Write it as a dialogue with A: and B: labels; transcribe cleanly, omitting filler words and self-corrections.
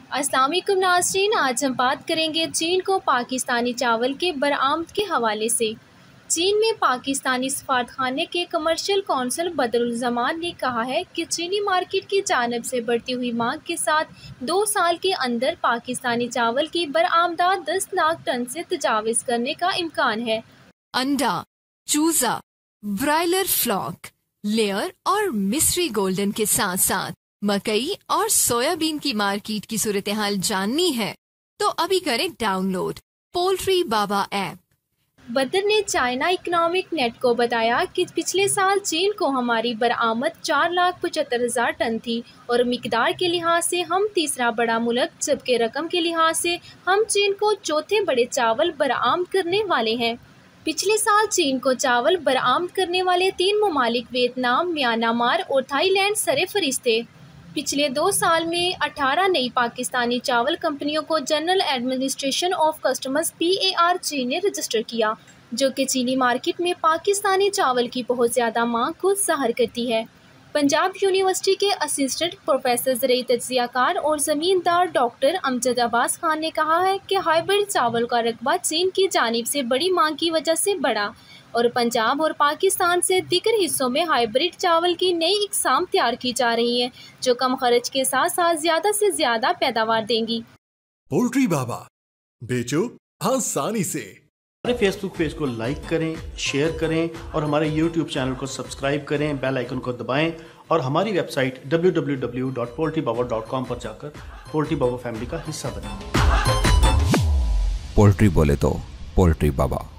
A: अस्सलाम वालेकुम नाज़रीन, आज हम बात करेंगे चीन को पाकिस्तानी चावल के बरामद के हवाले से। चीन में पाकिस्तानी सफारतखाने के कमर्शियल कौंसल बदरुल-ज़मान ने कहा है कि चीनी मार्केट की जानिब से बढ़ती हुई मांग के साथ 2 साल के अंदर पाकिस्तानी चावल की बरामदात 10 लाख टन से तजाविज़ करने का इम्कान है।
B: अंडा, चूजा, ब्रायलर फ्लॉक, लेयर और मिस्री गोल्डन के साथ साथ मकई और सोयाबीन की मार्केट की सूरत हाल जाननी है तो अभी करें डाउनलोड पोल्ट्री बाबा ऐप।
A: बदर ने चाइना इकनॉमिक नेट को बताया कि पिछले साल चीन को हमारी बरामद 4,75,000 टन थी और मिकदार के लिहाज से हम तीसरा बड़ा मुल्क, जबकि रकम के लिहाज से हम चीन को चौथे बड़े चावल बरामद करने वाले हैं। पिछले साल चीन को चावल बरामद करने वाले 3 ममालिक वियतनाम, म्यांमार और थाईलैंड सरे-फहरिस्त थे। पिछले 2 साल में 18 नई पाकिस्तानी चावल कंपनियों को General Administration of Customs (PAR) चीन ने रजिस्टर किया, जो कि चीनी मार्केट में पाकिस्तानी चावल की बहुत ज़्यादा मांग को ज़ाहिर करती है। पंजाब यूनिवर्सिटी के असिस्टेंट प्रोफेसर ज़रई तज्ज़ियाकार और ज़मींदार डॉक्टर अमजद अब्बास खान ने कहा है कि हाइब्रिड चावल का रकबा चीन की जानिब से बड़ी मांग की वजह से बढ़ा और पंजाब और पाकिस्तान से दीगर हिस्सों में हाइब्रिड चावल की नई इकसाम तैयार की जा रही है, जो कम खर्च के साथ साथ ज़्यादा से ज़्यादा पैदावार देंगी।
C: पोल्ट्री बाबा, बेचो आसानी से।
D: हमारे फेसबुक पेज को लाइक करें, शेयर करें और हमारे यूट्यूब चैनल को सब्सक्राइब करें, बेल आइकन को दबाएं और हमारी वेबसाइट www.poultrybaba.com पर जाकर पोल्ट्री बाबा फैमिली का हिस्सा बनें।
E: पोल्ट्री बोले तो पोल्ट्री बाबा।